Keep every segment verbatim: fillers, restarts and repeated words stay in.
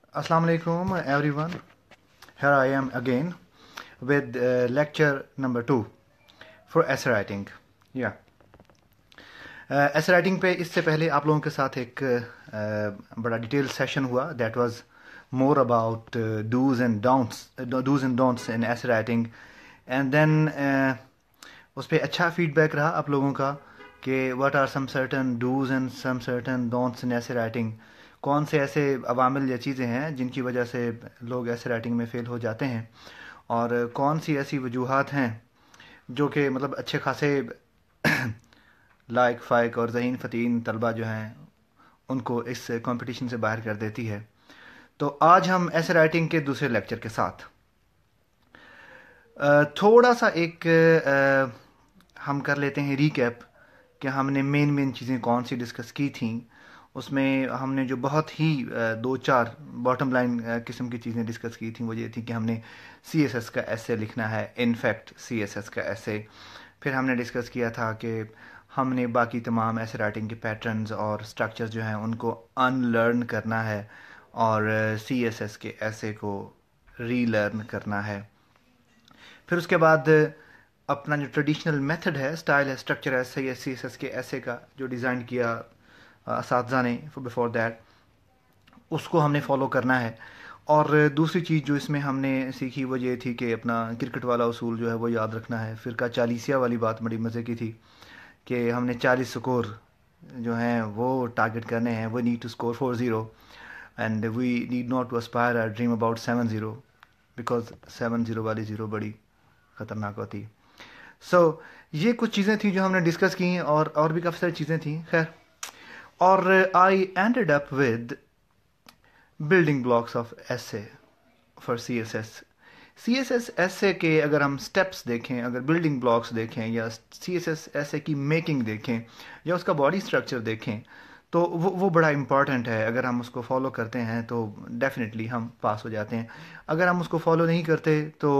Assalamu alaikum everyone. Here I am again with uh, lecture number two for essay writing. Yeah. Essay writing पे इससे पहले आप लोगों के साथ एक uh, बड़ा डिटेल सेशन हुआ that was more about dos and don'ts dos and don'ts in essay writing and then उस पर अच्छा फीडबैक रहा आप लोगों का कि what are some certain dos and some certain don'ts in essay writing, कौन से ऐसे अवामिल या चीज़ें हैं जिनकी वजह से लोग ऐसे राइटिंग में फ़ेल हो जाते हैं, और कौन सी ऐसी वजूहात हैं जो कि मतलब अच्छे खासे लायक फ़ायक और ज़हीन फ़तीन तलबा जो हैं उनको इस कंपटीशन से बाहर कर देती है। तो आज हम ऐसे राइटिंग के दूसरे लेक्चर के साथ थोड़ा सा एक हम कर लेते हैं रीकैप कि हमने मेन मेन चीज़ें कौन सी डिस्कस की थी। उसमें हमने जो बहुत ही दो चार बॉटम लाइन किस्म की चीज़ें डिस्कस की थी वो ये थी कि हमने सी एस एस का ऐसे लिखना है, इनफैक्ट सी एस एस का ऐसे। फिर हमने डिस्कस किया था कि हमने बाकी तमाम ऐसे राइटिंग के पैटर्न्स और स्ट्रक्चर्स जो हैं उनको अनलर्न करना है और सी एस एस के ऐसे को रीलर्न करना है। फिर उसके बाद अपना जो ट्रेडिशनल मेथड है, स्टाइल है, स्ट्रक्चर है सी एस एस के ऐसे का जो डिज़ाइन किया असातिज़ा ने बिफोर दैट, उसको हमने फॉलो करना है। और दूसरी चीज़ जो इसमें हमने सीखी वो ये थी कि अपना क्रिकेट वाला उसूल जो है वो याद रखना है। फ़िरका चालीसिया वाली बात बड़ी मज़े की थी कि हमने चालीस स्कोर जो हैं वो टारगेट करने हैं। We need to score four zero and we need not to aspire our dream about seven zero because seven zero वाली ज़ीरो बड़ी ख़तरनाक होती। सो so, ये कुछ चीज़ें थी जो हमने डिस्कस की हैं और और भी काफ़ी सारी चीज़ें थी। खैर, और I ended up with building blocks of essay for C S S. C S S essay के अगर हम स्टेप्स देखें, अगर बिल्डिंग ब्लॉक्स देखें या सी एस एस ऐसे की मेकिंग देखें या उसका बॉडी स्ट्रक्चर देखें तो वो वो बड़ा इम्पॉर्टेंट है। अगर हम उसको फॉलो करते हैं तो डेफिनेटली हम पास हो जाते हैं, अगर हम उसको फॉलो नहीं करते तो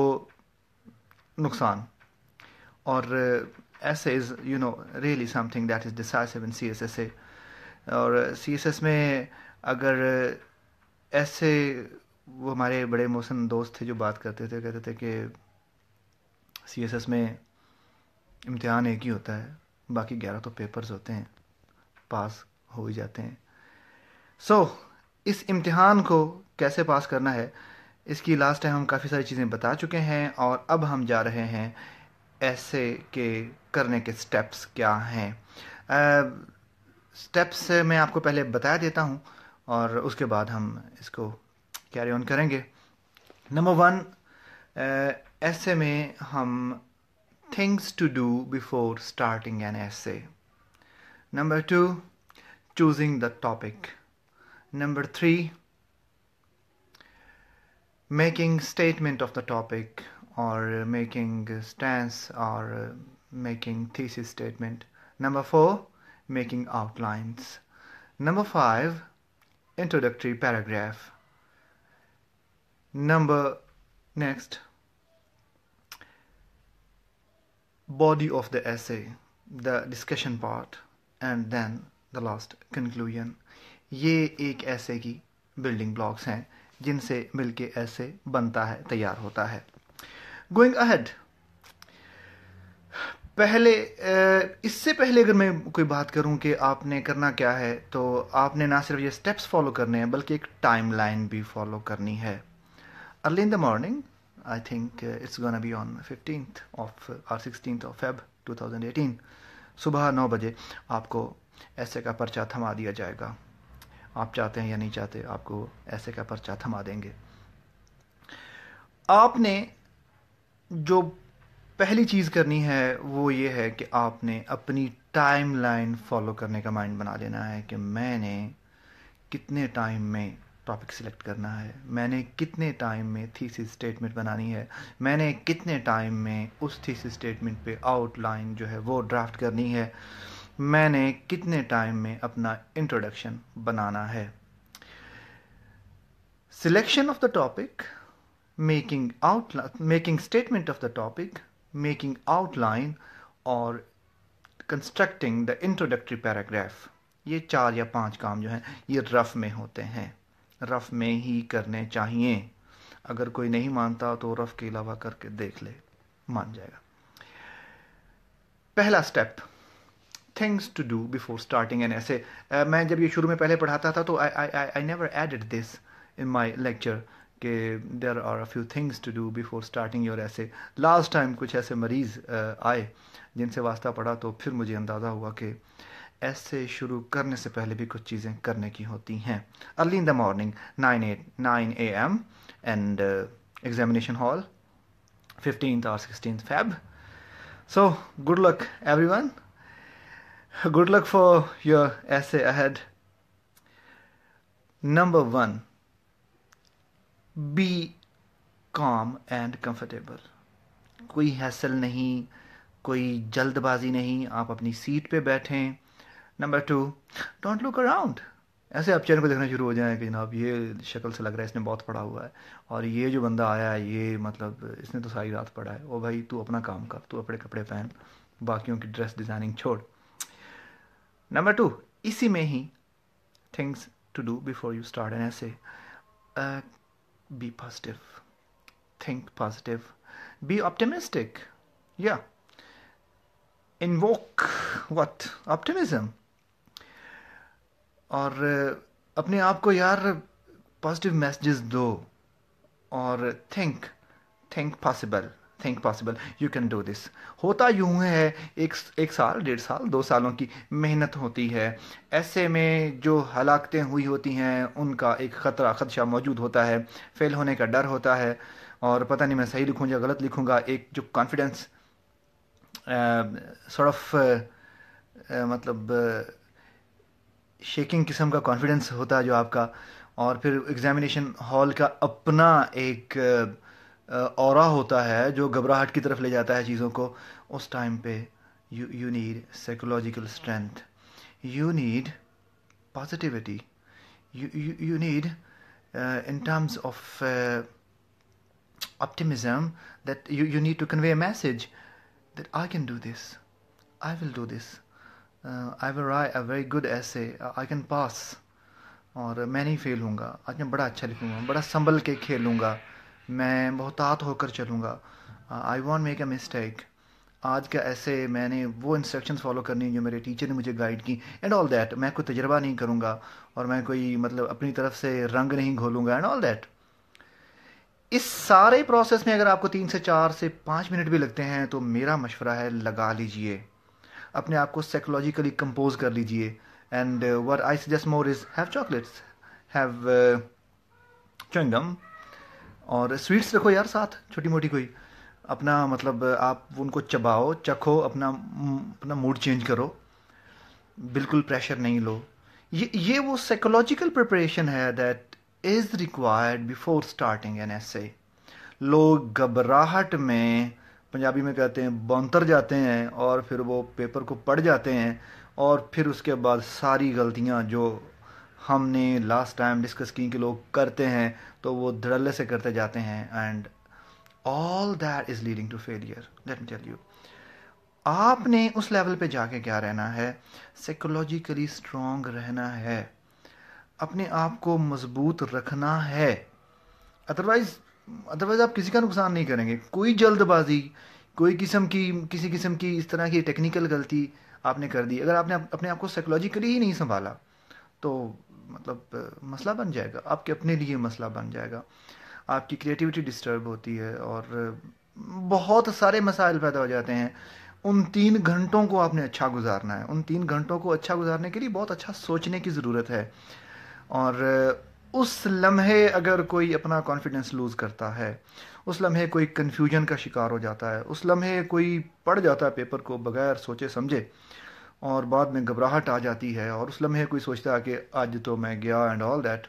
नुकसान। और essay is you know really something that is decisive in C S S a. और सी एस एस में अगर ऐसे, वो हमारे बड़े मोहसिन दोस्त थे जो बात करते थे, कहते थे कि सी एस एस में इम्तिहान एक ही होता है, बाकी ग्यारह तो पेपर्स होते हैं, पास हो ही जाते हैं। सो so, इस इम्तिहान को कैसे पास करना है इसकी लास्ट टाइम हम काफ़ी सारी चीज़ें बता चुके हैं और अब हम जा रहे हैं ऐसे के करने के स्टेप्स क्या हैं। स्टेप्स मैं आपको पहले बता देता हूँ और उसके बाद हम इसको कैरी ऑन करेंगे। नंबर वन, ऐसे में हम things to do before starting an essay. Number two, choosing the topic. Number three, making statement of the topic or making stance or making thesis statement. Number four, making outlines. Number five, introductory paragraph. Number next, body of the essay, the discussion part, and then the last conclusion. ये एक ऐसे की building blocks हैं जिनसे मिलके ऐसे बनता है, तैयार होता है। गोइंग अहेड, पहले इससे पहले अगर मैं कोई बात करूं कि आपने करना क्या है, तो आपने ना सिर्फ ये स्टेप्स फॉलो करने हैं बल्कि एक टाइम लाइन भी फॉलो करनी है। Early in the morning, I think it's gonna be on fifteenth of और sixteenth of Feb two thousand eighteen, सुबह नौ बजे आपको ऐसे का पर्चा थमा दिया जाएगा। आप चाहते हैं या नहीं चाहते, आपको ऐसे का पर्चा थमा देंगे। आपने जो पहली चीज़ करनी है वो ये है कि आपने अपनी टाइम लाइन फॉलो करने का माइंड बना लेना है कि मैंने कितने टाइम में टॉपिक सिलेक्ट करना है, मैंने कितने टाइम में थीसिस स्टेटमेंट बनानी है, मैंने कितने टाइम में उस थीसिस स्टेटमेंट पे आउटलाइन जो है वो ड्राफ्ट करनी है, मैंने कितने टाइम में अपना इंट्रोडक्शन बनाना है। Selection of the topic, making outline, making statement of the topic, making outline और कंस्ट्रक्टिंग द इंट्रोडक्टरी पैराग्राफ, ये चार या पांच काम जो हैं ये रफ में होते हैं। رف میں ہی کرنے چاہیے. اگر کوئی نہیں مانتا تو رف کے علاوہ کر کے دیکھ لے, مان جائے گا. پہلا step, things to do before starting an essay. میں جب یہ شروع میں پہلے پڑھاتا تھا تو I never added this in my lecture کہ there are a few things to do before starting your essay. Last time کچھ ایسے مریض آئے جن سے واسطہ پڑا تو پھر مجھے اندازہ ہوا کہ ایسے شروع کرنے سے پہلے بھی کچھ چیزیں کرنے کی ہوتی ہیں. Early in the morning, nine at nine A M and examination hall, fifteenth اور sixteenth Feb. So good luck everyone, good luck for your essay ahead. Number one, be calm and comfortable. کوئی حاصل نہیں, کوئی جلد بازی نہیں, آپ اپنی سیٹ پہ بیٹھیں. Number two, don't look around. ایسے آپ چہرے کو دیکھنا شروع ہو جائیں کہ جناب یہ شکل سے لگ رہا ہے اس نے بہت پڑھا ہوا ہے, اور یہ جو بندہ آیا ہے یہ مطلب اس نے تو ساری رات پڑھا ہے. او بھائی تو اپنا کام کر, تو اپنے کپڑے پہن, باقیوں کی ڈریس ڈیزائننگ چھوڑ. نمبر ٹو, اسی میں ہی things to do before you start an essay. Be positive, think positive, be optimistic. یا انووک وٹ آپٹیمزم. اور اپنے آپ کو یار پازیٹیو میسیجز دو, اور think think possible think possible you can do this. ہوتا یوں ہے, ایک ایک سال ڈیڑھ سال دو سالوں کی محنت ہوتی ہے. ایسے میں جو ہلاکتیں ہوئی ہوتی ہیں ان کا ایک خطرہ خدشہ موجود ہوتا ہے, فیل ہونے کا ڈر ہوتا ہے, اور پتہ نہیں میں صحیح لکھوں یا غلط لکھوں گا. ایک جو کانفیڈنس سورٹ آف مطلب شیکنگ قسم کا کانفیڈنس ہوتا ہے جو آپ کا, اور پھر ایگزامینیشن ہال کا اپنا ایک اورا ہوتا ہے جو گھبراہٹ کی طرف لے جاتا ہے چیزوں کو. اس ٹائم پہ you you need psychological strength, you need positivity, you need in terms of optimism that you you need to convey a message that I can do this, I will do this, uh, I will write a very good essay, uh, I can pass. اور میں نہیں فیل ہوں گا, آج میں بڑا اچھا لکھوں گا, بڑا سنبھل کے کھیلوں گا, میں محتاط ہو کر چلوں گا, I want make a mistake. آج کا ایسے میں نے وہ انسٹرکشنز فالو کرنی جو میرے ٹیچر نے مجھے گائیڈ کی, اینڈ آل دیٹ. میں کوئی تجربہ نہیں کروں گا, اور میں کوئی مطلب اپنی طرف سے رنگ نہیں گھولوں گا, اینڈ آل دیٹ. اس سارے پروسیس میں اگر آپ کو تین سے چار سے پانچ منٹ بھی لگتے ہیں تو میرا مشورہ ہے لگا لیجئے, اپنے آپ کو سائیکولوجیکلی کمپوز کر لیجئے. And what I suggest more is have chocolates, have uh, chewing gum, اور سویٹس رکھو یار ساتھ, چھوٹی موٹی کوئی, اپنا مطلب آپ ان کو چباؤ, چکھو, اپنا اپنا موڈ چینج کرو, بالکل پریشر نہیں لو. یہ یہ وہ سائیکولوجیکل پریپریشن ہے that is required before starting an essay. لوگ گھبراہٹ میں, پنجابی میں کہتے ہیں بونتر جاتے ہیں, اور پھر وہ پیپر کو پڑھ جاتے ہیں, اور پھر اس کے بعد ساری غلطیاں جو ہم نے لاسٹ ٹائم ڈسکس کی کہ لوگ کرتے ہیں تو وہ دھڑلے سے کرتے جاتے ہیں, and all that is leading to failure. Let me tell you, آپ نے اس لیول پہ جا کے کیا رہنا ہے, سائیکولوجیکلی اسٹرانگ رہنا ہے, اپنے آپ کو مضبوط رکھنا ہے. ادروائز ادروائز آپ کسی کا نقصان نہیں کریں گے. کوئی جلد بازی, کوئی قسم کی کسی قسم کی اس طرح کی ٹیکنیکل غلطی آپ نے کر دی, اگر آپ نے اپنے آپ کو سائیکولوجیکلی ہی نہیں سنبھالا تو مطلب مسئلہ بن جائے گا, آپ کے اپنے لیے مسئلہ بن جائے گا. آپ کی کریٹیوٹی ڈسٹرب ہوتی ہے, اور بہت سارے مسائل پیدا ہو جاتے ہیں. ان تین گھنٹوں کو آپ نے اچھا گزارنا ہے. ان تین گھنٹوں کو اچھا گزارنے کے لیے بہت اچھا سوچنے کی ضرورت ہے. اور اس لمحے اگر کوئی اپنا کانفیڈنس لوز کرتا ہے, اس لمحے کوئی کنفیوژن کا شکار ہو جاتا ہے, اس لمحے کوئی پڑھ جاتا ہے پیپر کو بغیر سوچے سمجھے, اور بعد میں گھبراہٹ آ جاتی ہے, اور اس لمحے کوئی سوچتا ہے کہ آج تو میں گیا, and all that,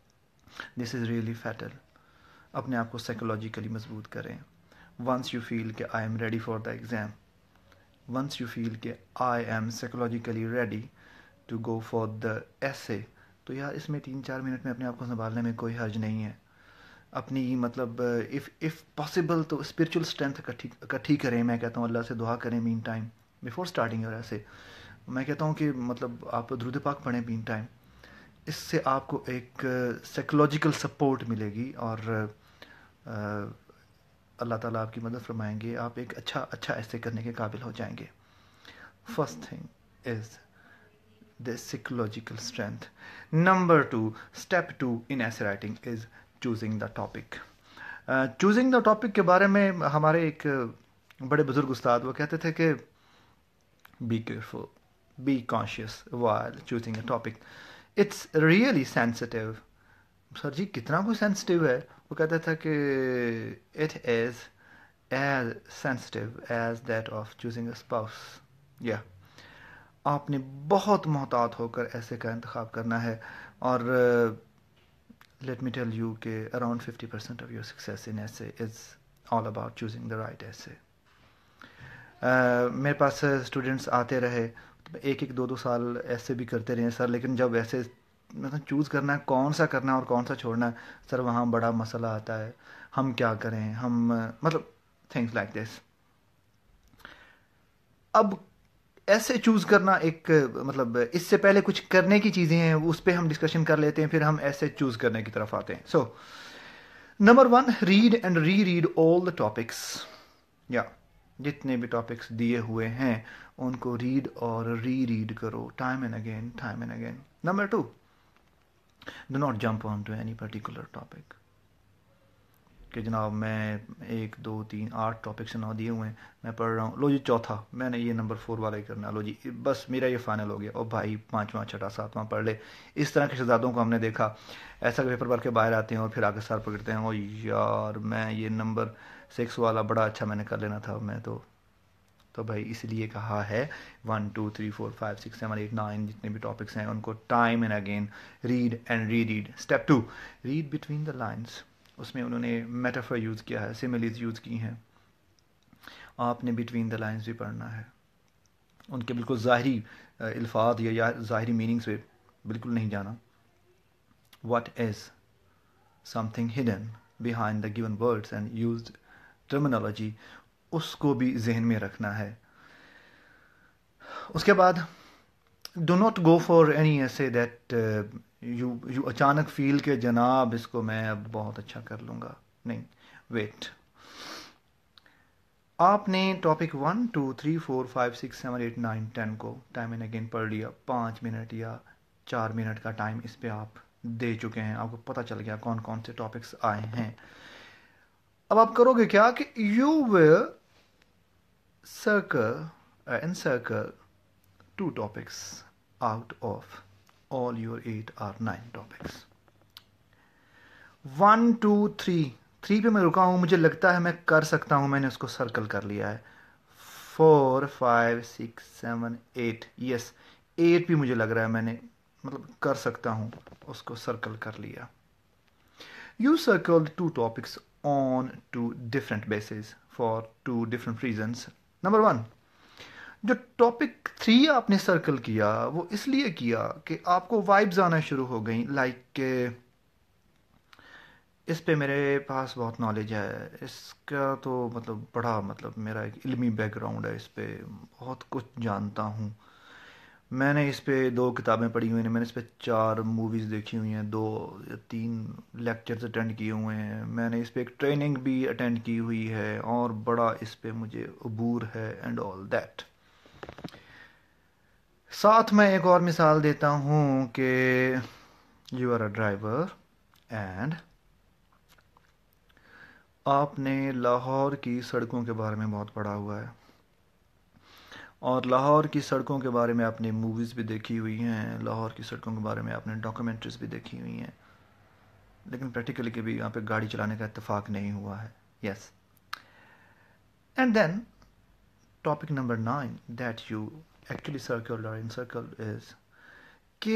this is really fatal. اپنے آپ کو سائیکولوجیکلی مضبوط کریں. ونس یو فیل کہ I am ready for the exam, once you feel کہ I am psychologically ready to go for the essay, تو یار اس میں تین چار منٹ میں اپنے آپ کو سنبھالنے میں کوئی حرج نہیں ہے. اپنی مطلب اف اف پاسبل تو اسپرچل اسٹرینتھ اکٹھی کریں. میں کہتا ہوں اللہ سے دعا کریں مین ٹائم بفور اسٹارٹنگ. اور ایسے میں کہتا ہوں کہ مطلب آپ درود پاک پڑھیں مین ٹائم. اس سے آپ کو ایک سائیکولوجیکل سپورٹ ملے گی اور اللہ تعالیٰ آپ کی مدد فرمائیں گے, آپ ایک اچھا اچھا ایسے کرنے کے قابل ہو جائیں گے. First thing is the psychological strength. Number two, step two in essay writing is choosing the topic. uh, choosing the topic کے بارے میں ہمارے ایک بڑے بزرگ استاد وہ کہتے تھے کہ be careful, be conscious while choosing a topic. It's really sensitive. سر جی کتنا کوئی سینسٹیو ہے؟ وہ کہتا تھا کہ it is as sensitive as that of choosing a spouse. yeah آپ نے بہت محتاط ہو کر ایسے کا انتخاب کرنا ہے, اور لیٹ می ٹیل یو کہ around fifty percent of your success in essay is all about choosing the right essay. میرے پاس اسٹوڈنٹس آتے رہے, ایک ایک دو دو سال ایسے بھی کرتے رہے سر, لیکن جب ایسے مطلب چوز کرنا ہے کون سا کرنا ہے اور کون سا چھوڑنا ہے سر, وہاں بڑا مسئلہ آتا ہے. ہم کیا کریں, ہم مطلب تھنگس لائک دس. اب ایسے چوز کرنا ایک مطلب اس سے پہلے کچھ کرنے کی چیزیں ہیں, اس پہ ہم ڈسکشن کر لیتے ہیں, پھر ہم ایسے چوز کرنے کی طرف آتے ہیں. So number one, read and reread all the topics. یا جتنے بھی ٹاپکس دیے ہوئے ہیں ان کو ریڈ اور ری ریڈ کرو, time and again time and again. Number two, do not jump on to any particular topic کہ جناب میں ایک دو تین آٹھ ٹاپکس نہ دیے ہوئے ہیں, میں پڑھ رہا ہوں, لو جی چوتھا میں نے یہ نمبر فور والا ہی کرنا, لو جی بس میرا یہ فائنل ہو گیا, اور بھائی پانچواں چھٹا ساتواں پڑھ لے. اس طرح کے شہزادوں کو ہم نے دیکھا, ایسا پیپر بھر کے باہر آتے ہیں اور پھر آگے سر پکڑتے ہیں, او یار میں یہ نمبر سکس والا بڑا اچھا میں نے کر لینا تھا, میں تو تو بھائی اس لیے کہا ہے one two three four five six seven eight nine جتنے بھی ٹاپکس ہیں ان کو time and again read and reread. Step two, read between the lines. اس میں انہوں نے میٹافر یوز کیا ہے, سیملیز یوز کی ہیں, آپ نے بٹوین دا لائنس بھی پڑھنا ہے. ان کے بالکل ظاہری الفاظ یا ظاہری میننگس پہ بالکل نہیں جانا. What is something hidden behind the given words and used terminology, اس کو بھی ذہن میں رکھنا ہے. اس کے بعد do not go for any essay that you you اچانک فیل کہ جناب اس کو میں اب بہت اچھا کر لوں گا. نہیں, ویٹ. آپ نے topic one two three four five six seven eight nine ten کو ٹائم اینڈ اگین پڑھ لیا, پانچ منٹ یا چار منٹ کا ٹائم اس پہ آپ دے چکے ہیں, آپ کو پتہ چل گیا کون کون سے ٹاپکس آئے ہیں. اب آپ کرو گے کیا کہ you will circle uncircle two topics out of all your eight or nine topics. one, two, three. three پہ میں رکا ہوں, مجھے لگتا ہے میں کر سکتا ہوں, میں نے اس کو سرکل کر لیا ہے. four, five, six, seven, eight. yes, eight بھی مجھے لگ رہا ہے میں نے مطلب کر سکتا ہوں, اس کو سرکل کر لیا. You circled two topics on two different bases for two different reasons. Number one, جو ٹاپک تھری آپ نے سرکل کیا وہ اس لیے کیا کہ آپ کو وائبز آنا شروع ہو گئیں, لائک کہ اس پہ میرے پاس بہت نالج ہے, اس کا تو مطلب بڑا مطلب میرا ایک علمی بیک گراؤنڈ ہے, اس پہ بہت کچھ جانتا ہوں. میں نے اس پہ دو کتابیں پڑھی ہوئی ہیں, میں نے اس پہ چار موویز دیکھی ہوئی ہیں, دو یا تین لیکچرز اٹینڈ کیے ہوئے ہیں, میں نے اس پہ ایک ٹریننگ بھی اٹینڈ کی ہوئی ہے, اور بڑا اس پہ مجھے عبور ہے اینڈ آل دیٹ. ساتھ میں ایک اور مثال دیتا ہوں کہ you are a driver and آپ نے لاہور کی سڑکوں کے بارے میں بہت پڑھا ہوا ہے, اور لاہور کی سڑکوں کے بارے میں آپ نے موویز بھی دیکھی ہوئی ہیں, لاہور کی سڑکوں کے بارے میں آپ نے ڈاکومنٹریز بھی دیکھی ہوئی ہیں, لیکن پریکٹیکلی کبھی یہاں پہ گاڑی چلانے کا اتفاق نہیں ہوا ہے. Yes, and then topic number nine that you actually circle اور انسرکل از کہ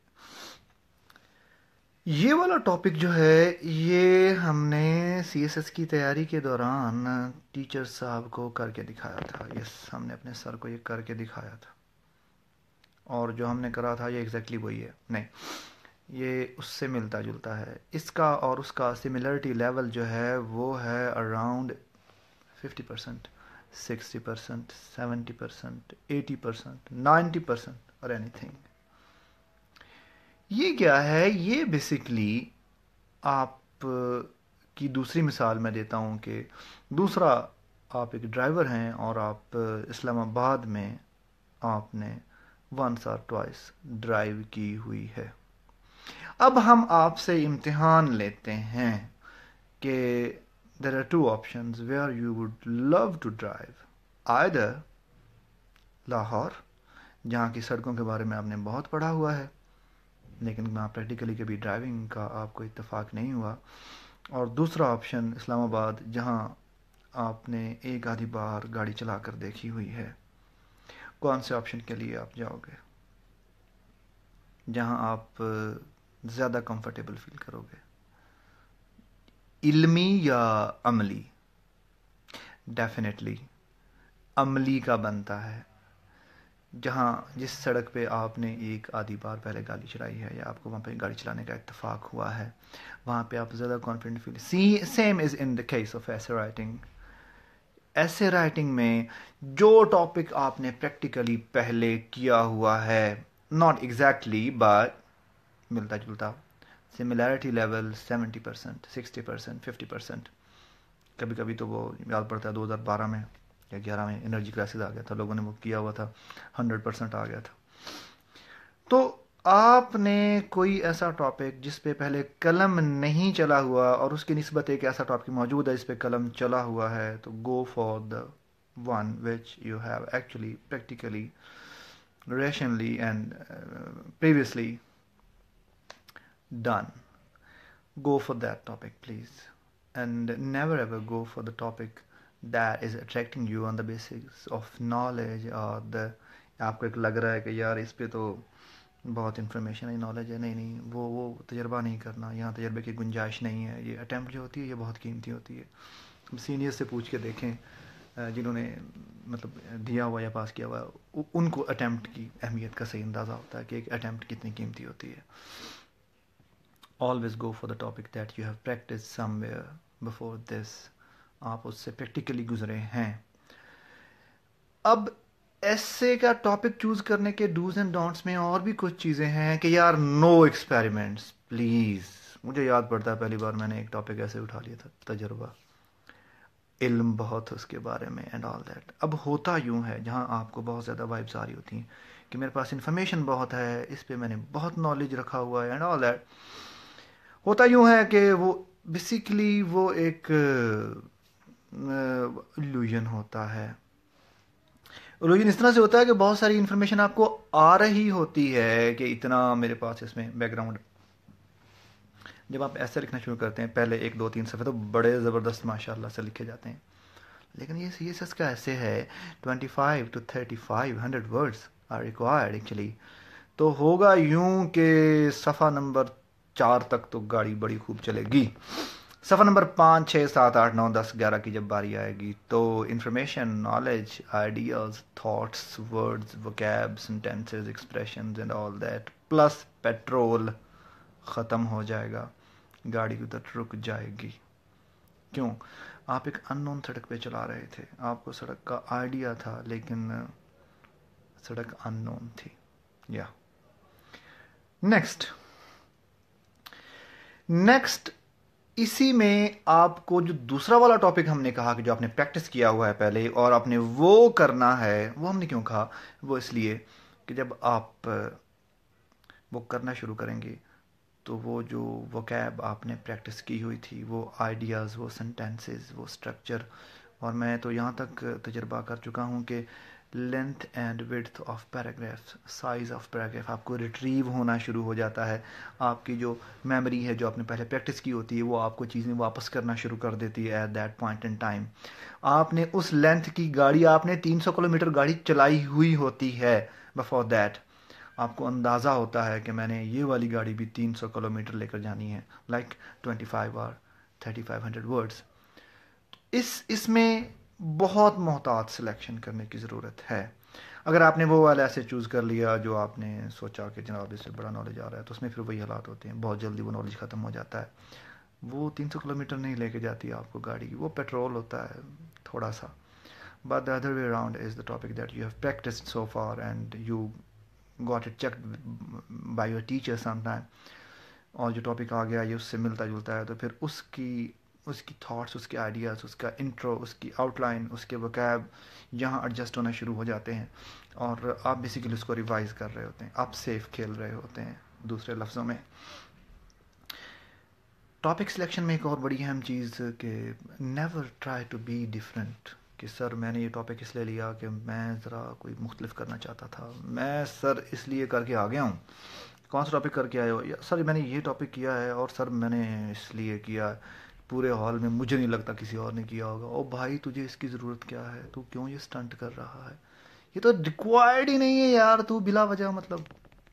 یہ والا ٹاپک جو ہے یہ ہم نے سی ایس ایس کی تیاری کے دوران ٹیچر صاحب کو کر کے دکھایا تھا. یس, ہم نے اپنے سر کو یہ کر کے دکھایا تھا, اور جو ہم نے کرا تھا یہ ایگزیکٹلی وہی ہے. نہیں, یہ اس سے ملتا جلتا ہے. اس کا اور اس کا سملرٹی لیول جو ہے وہ ہے around fifty percent, sixty percent, seventy percent, eighty percent, ninety percent اور اینی تھنگ. یہ کیا ہے؟ یہ بیسکلی آپ کی دوسری مثال میں دیتا ہوں کہ دوسرا آپ ایک ڈرائیور ہیں اور آپ اسلام آباد میں آپ نے ونس اور ٹوائس ڈرائیو کی ہوئی ہے. اب ہم آپ سے امتحان لیتے ہیں کہ there are two options where you would love to drive. Either Lahore, جہاں کی سڑکوں کے بارے میں آپ نے بہت پڑھا ہوا ہے لیکن وہاں پریکٹیکلی کبھی ڈرائیونگ کا آپ کو اتفاق نہیں ہوا، اور دوسرا آپشن اسلام آباد، جہاں آپ نے ایک آدھی بار گاڑی چلا کر دیکھی ہوئی ہے. کون سے آپشن کے لیے آپ جاؤ گے جہاں آپ زیادہ کمفرٹیبل فیل کرو گے؟ علمی یا عملی؟ ڈیفینیٹلی عملی کا بنتا ہے. جہاں جس سڑک پہ آپ نے ایک آدھی بار پہلے گاڑی چلائی ہے یا آپ کو وہاں پہ گاڑی چلانے کا اتفاق ہوا ہے، وہاں پہ آپ زیادہ confident feel. See same is in the case of essay writing. Essay writing میں جو ٹاپک آپ نے پریکٹیکلی پہلے کیا ہوا ہے، ناٹ ایگزیکٹلی بٹ ملتا جلتا، similarity level seventy percent, sixty percent, fifty percent. کبھی کبھی تو وہ یاد پڑتا ہے دو ہزار بارہ میں یا گیارہ میں انرجی کرائسس آ گیا تھا، لوگوں نے وہ کیا ہوا تھا، ہنڈریڈ پرسینٹ آ گیا تھا. تو آپ نے کوئی ایسا ٹاپک جس پہ پہلے قلم نہیں چلا ہوا اور اس کی نسبت ایک ایسا ٹاپک موجود ہے جس پہ قلم چلا ہوا ہے، تو go for the one which you have actually practically rationally and previously done. Go for that topic, please. And never ever go for the topic that is attracting you on the basis of knowledge or the آپ کو ایک لگ رہا ہے کہ یار اس پہ تو بہت انفارمیشن ہے، نالج ہے. نہیں نہیں، وہ وہ تجربہ نہیں کرنا، یہاں تجربے کی گنجائش نہیں ہے. یہ اٹیمپٹ جو ہوتی ہے یہ بہت قیمتی ہوتی ہے. سینئر سے پوچھ کے دیکھیں جنہوں نے مطلب دیا ہوا یا پاس کیا ہوا، ان کو اٹیمپٹ کی اہمیت کا صحیح اندازہ ہوتا ہے کہ ایک اٹیمپٹ کتنی قیمتی ہوتی ہے. Always go for the topic that you have practiced somewhere before this. آپ اس سے پریکٹیکلی گزرے ہیں. اب ایسے کا ٹاپک چوز کرنے کے ڈوز اینڈ ڈونٹس میں اور بھی کچھ چیزیں ہیں کہ یار نو ایکسپیریمنٹس پلیز. مجھے یاد پڑتا ہے پہلی بار میں نے ایک ٹاپک ایسے اٹھا لیا تھا، تجربہ، علم بہت اس کے بارے میں اینڈ آل دیٹ. اب ہوتا یوں ہے جہاں آپ کو بہت زیادہ وائبس آ رہی ہوتی ہیں کہ میرے پاس انفارمیشن بہت ہے، اس پہ میں نے بہت نالج رکھا ہوا ہے اینڈ آل دیٹ. ہوتا یوں ہے کہ وہ بیسیکلی وہ ایک الوژن ہوتا ہے. الوژن اس طرح سے ہوتا ہے کہ بہت ساری انفارمیشن آپ کو آ رہی ہوتی ہے کہ اتنا میرے پاس اس میں بیک گراؤنڈ. جب آپ ایسے لکھنا شروع کرتے ہیں، پہلے ایک دو تین صفحے تو بڑے زبردست ماشاء اللہ سے لکھے جاتے ہیں، لیکن یہ سی ایس ایس کا ایسے ہے twenty five to thirty five hundred words are required actually. تو ہوگا یوں کہ صفحہ نمبر چار تک تو گاڑی بڑی خوب چلے گی. صفحہ نمبر پانچ چھ سات آٹھ نو دس گیارہ کی جب باری آئے گی تو information, knowledge, ideas, thoughts, words, vocab, sentences, expressions and all that plus petrol ختم ہو جائے گا. گاڑی ادھر رک جائے گی. کیوں؟ آپ ایک ان نون سڑک پہ چلا رہے تھے، آپ کو سڑک کا آئیڈیا تھا لیکن سڑک ان نون تھی. یا نیکسٹ نیکسٹ اسی میں آپ کو جو دوسرا والا ٹاپک ہم نے کہا کہ جو آپ نے پریکٹس کیا ہوا ہے پہلے اور آپ نے وہ کرنا ہے، وہ ہم نے کیوں کہا؟ وہ اس لیے کہ جب آپ وہ کرنا شروع کریں گے تو وہ جو وکیب آپ نے پریکٹس کی ہوئی تھی، وہ آئیڈیاز، وہ سینٹینسز، وہ اسٹرکچر، اور میں تو یہاں تک تجربہ کر چکا ہوں کہ length and width of paragraph, size of paragraph آپ کو ریٹریو ہونا شروع ہو جاتا ہے. آپ کی جو میموری ہے، جو آپ نے پہلے پریکٹس کی ہوتی ہے، وہ آپ کو چیزیں واپس کرنا شروع کر دیتی ہے at that point in time. آپ نے اس لینتھ کی گاڑی، آپ نے تین سو کلو میٹر گاڑی چلائی ہوئی ہوتی ہے بفور دیٹ. آپ کو اندازہ ہوتا ہے کہ میں نے یہ والی گاڑی بھی تین سو کلو میٹر لے کر جانی ہے، لائک ٹوینٹی فائیو اور تھرٹی فائیو ہنڈریڈ ورڈس. اس اس میں بہت محتاط سلیکشن کرنے کی ضرورت ہے. اگر آپ نے وہ والا ایسے چوز کر لیا جو آپ نے سوچا کہ جناب اس سے بڑا نالج آ رہا ہے، تو اس میں پھر وہی حالات ہوتے ہیں، بہت جلدی وہ نالج ختم ہو جاتا ہے. وہ تین سو کلو میٹر نہیں لے کے جاتی آپ کو گاڑی، وہ پیٹرول ہوتا ہے تھوڑا سا. But the other way around is the topic that you have practised so far and you got it checked by your teacher some time, और जो टॉपिक आ गया ये उससे मिलता जुलता है, तो फिर उसकी उसकी थॉट्स, उसके आइडियाज़, उसका इंट्रो, उसकी आउटलाइन, उसके वोकैब यहाँ एडजस्ट होना शुरू हो जाते हैं, और आप बेसिकली उसको रिवाइज कर रहे होते हैं, आप सेफ खेल रहे होते हैं। दूसरे लफ्ज़ों में टॉपिक सिलेक्शन में एक और बड़ी अहम चीज़ कि never try to be different, कि सर मैंने ये टॉपिक इसलिए लिया कि मैं ज़रा कोई मुख्तलिफ करना चाहता था, मैं सर इसलिए करके आ गया हूँ। कौन सा टॉपिक करके आए हो? या सर मैंने ये टॉपिक किया है और सर मैंने इसलिए किया, पूरे हॉल में मुझे नहीं लगता किसी और ने किया होगा। ओ भाई तुझे इसकी ज़रूरत क्या है, तू क्यों ये स्टंट कर रहा है, ये तो रिक्वायर्ड ही नहीं है यार, तू बिला वजह मतलब।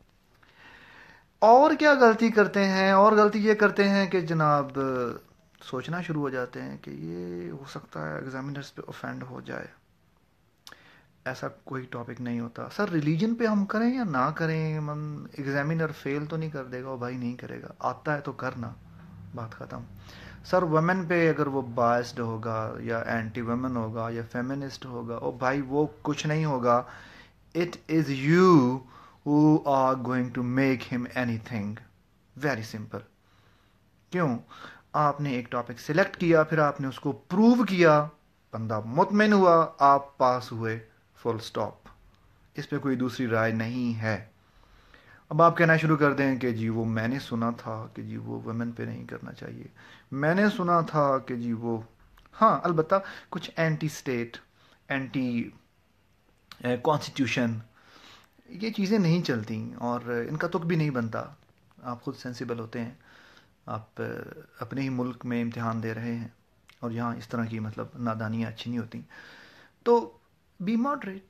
और क्या गलती करते हैं, और गलती ये करते हैं कि जनाब सोचना शुरू हो जाते हैं कि ये हो सकता है एग्जामिनर्स पे ऑफेंड हो जाए। ऐसा कोई टॉपिक नहीं होता। सर रिलीजन पे हम करें या ना करें, हम एग्जामिनर फेल तो नहीं कर देगा? ओ भाई नहीं करेगा, आता है तो करना, बात ख़त्म। सर वुमेन पे अगर वो बायस्ड होगा या एंटी वुमेन होगा या फेमिनिस्ट होगा, ओ भाई वो कुछ नहीं होगा, it is you who are going to make him anything, very simple। क्यों? आपने एक टॉपिक सिलेक्ट किया, फिर आपने उसको प्रूव किया, बंदा मुतमिन हुआ, आप पास हुए, फुल स्टॉप। इस पे कोई दूसरी राय नहीं है। अब आप कहना शुरू कर दें कि जी वो मैंने सुना था कि जी वो वुमेन पे नहीं करना चाहिए, मैंने सुना था कि जी वो, हाँ अलबत्ता कुछ एंटी स्टेट, एंटी कॉन्स्टिट्यूशन ये चीज़ें नहीं चलती, और इनका तुक भी नहीं बनता। आप खुद सेंसिबल होते हैं, आप अपने ही मुल्क में इम्तिहान दे रहे हैं, और यहाँ इस तरह की मतलब नादानियाँ अच्छी नहीं होती। तो बी मॉडरेट,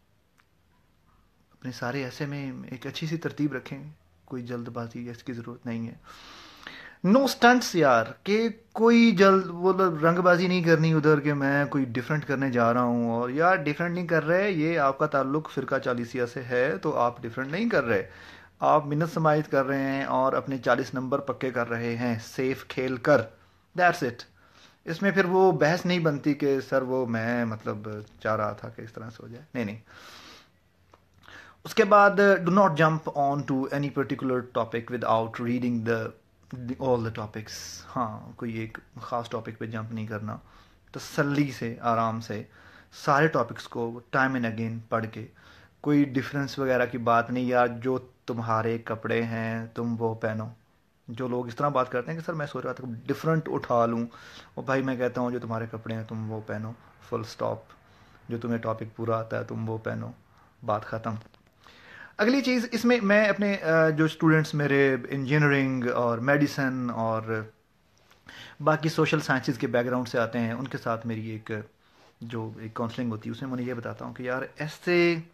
अपने सारे ऐसे में एक अच्छी सी तरतीब रखें, कोई जल्दबाजी इसकी ज़रूरत नहीं है। नो स्टंट्स यार, कि कोई जल्द वो रंगबाजी नहीं करनी उधर कि मैं कोई डिफरेंट करने जा रहा हूँ, और यार डिफरेंट नहीं कर रहे, ये आपका ताल्लुक फ़िरका चालीसिया से है तो आप डिफरेंट नहीं कर रहे, आप मिन्नत समाइज कर रहे हैं और अपने चालीस नंबर पक्के कर रहे हैं सेफ खेल कर, दैट्स इट। इसमें फिर वो बहस नहीं बनती कि सर वो मैं मतलब चाह रहा था कि इस तरह से हो जाए, नहीं नहीं। उसके बाद do not jump on to any particular topic without reading the all the topics. हाँ, कोई एक ख़ास टॉपिक पे जंप नहीं करना, तसल्ली से आराम से सारे टॉपिक्स को टाइम एंड अगेन पढ़ के, कोई डिफरेंस वगैरह की बात नहीं यार, जो तुम्हारे कपड़े हैं तुम वो पहनो। जो लोग इस तरह बात करते हैं कि सर मैं सोच रहा था डिफरेंट उठा लूँ, और भाई मैं कहता हूँ जो तुम्हारे कपड़े हैं तुम वो पहनो, फुल स्टॉप। जो तुम्हें टॉपिक पूरा आता है तुम वो पहनो, बात ख़त्म। अगली चीज़ इसमें मैं अपने जो स्टूडेंट्स मेरे इंजीनियरिंग और मेडिसिन और बाकी सोशल साइंसेस के बैकग्राउंड से आते हैं, उनके साथ मेरी एक जो एक काउंसलिंग होती है उसमें मैं ये बताता हूँ कि यार ऐसे